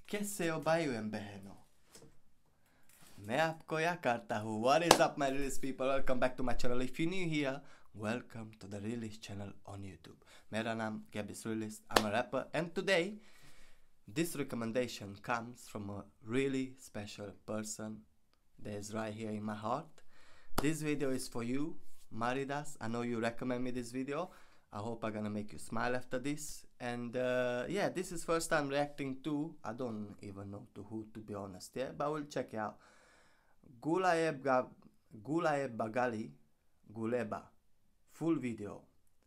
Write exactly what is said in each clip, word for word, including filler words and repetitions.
कैसे हो भाइयों एवं बहनों, मैं आपको यह करता हूँ. What is up my release people, welcome back to my channel. If you new here, welcome to the release channel on YouTube. मेरा नाम Gabby's Release, I'm a rapper, and today this recommendation comes from a really special person that is right here in my heart. This video is for you, Maridas. I know you recommend me this video. I hope I'm gonna make you smile after this. And uh, yeah, this is first time reacting to, I don't even know to who, to be honest, yeah, but we'll check it out. Gulaeb, Ga Gulaeb Bagali Guleba, full video.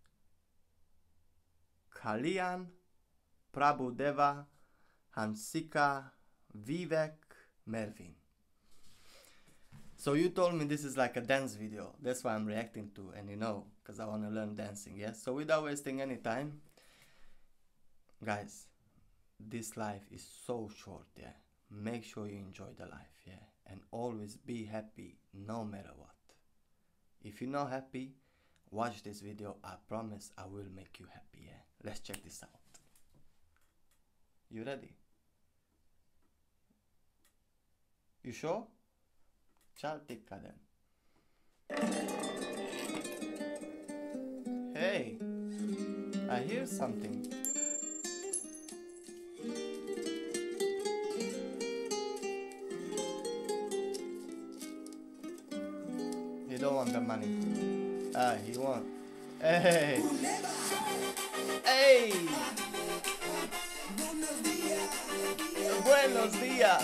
Kalyan Prabhudeva Hansika Vivek Melvin. So you told me this is like a dance video, that's why I'm reacting to, and you know, because I want to learn dancing, yes? So without wasting any time, guys, this life is so short, yeah? Make sure you enjoy the life, yeah? And always be happy, no matter what. If you're not happy, watch this video, I promise I will make you happy, yeah? Let's check this out. You ready? You sure? Chal tikka then. Hey, I hear something. He don't want the money. Ah, he want. Hey, hey. Buenos días.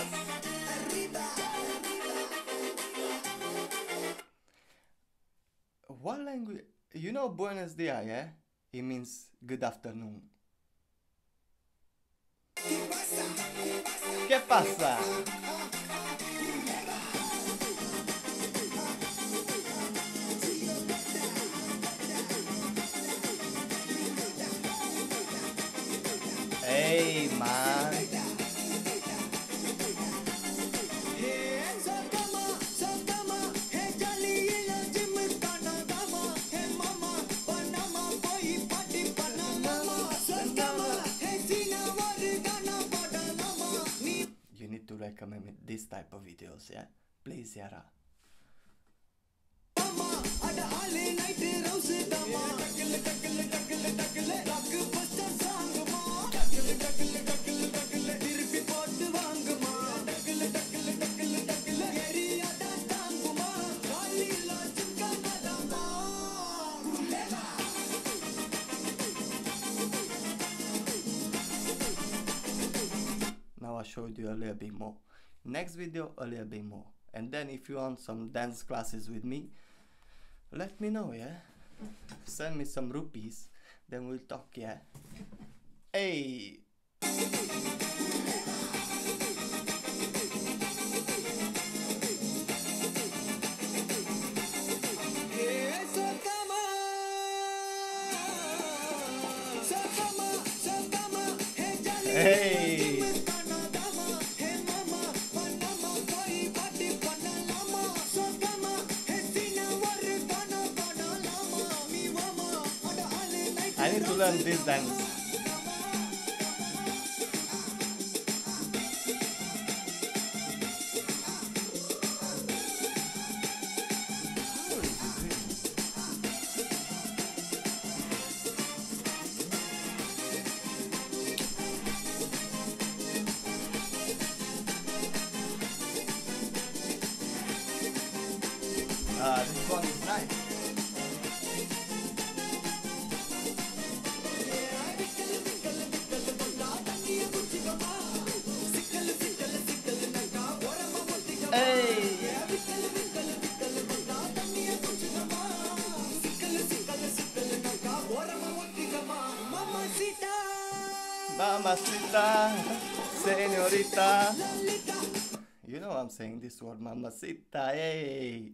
What language? You know Buenos Dias, yeah? It means good afternoon. ¿Qué pasa? Hey, man. You need to recommend me this type of videos, yeah? Please, Yara. Now I showed you a little bit more. Next video a little bit more. And then if you want some dance classes with me, let me know, yeah? Send me some rupees, then we'll talk, yeah? Hey! Hey! I need to learn this dance. Uh, this one is nice. Hey! Mamacita, señorita. You know I'm saying this word, mamacita, hey!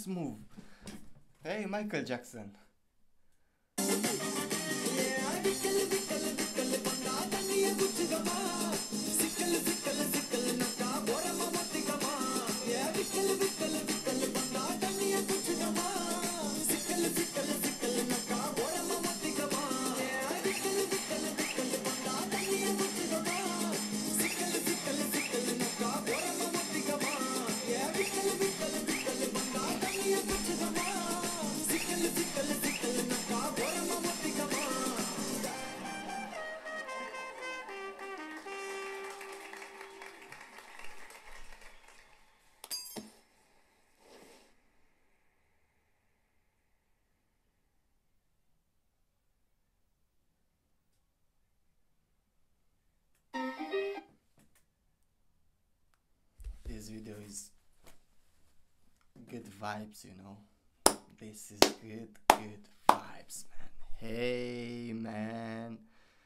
dance move. Hey, Michael Jackson. This video is good vibes, you know. This is good, good vibes, man. Hey, man.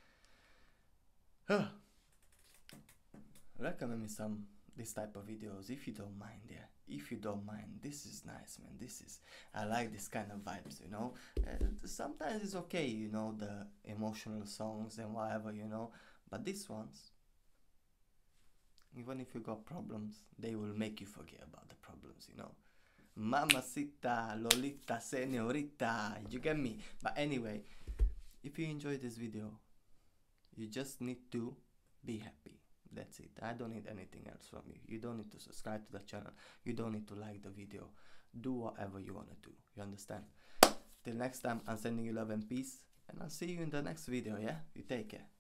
Huh. Recommend me some this type of videos if you don't mind. Yeah, if you don't mind, this is nice, man. This is, I like this kind of vibes, you know. Uh, sometimes it's okay, you know, the emotional songs and whatever, you know, but these ones, even if you got problems, they will make you forget about the problems, you know. Mamacita, Lolita, Señorita, you get me? But anyway, if you enjoyed this video, you just need to be happy. That's it. I don't need anything else from you. You don't need to subscribe to the channel. You don't need to like the video. Do whatever you want to do. You understand? Till next time, I'm sending you love and peace. And I'll see you in the next video, yeah? You take care.